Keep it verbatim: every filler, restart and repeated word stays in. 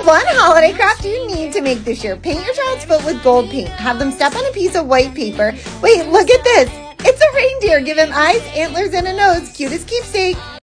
For one holiday craft you need to make this year, paint your child's foot with gold paint. Have them step on a piece of white paper. Wait, look at this. It's a reindeer. Give him eyes, antlers, and a nose. Cutest keepsake.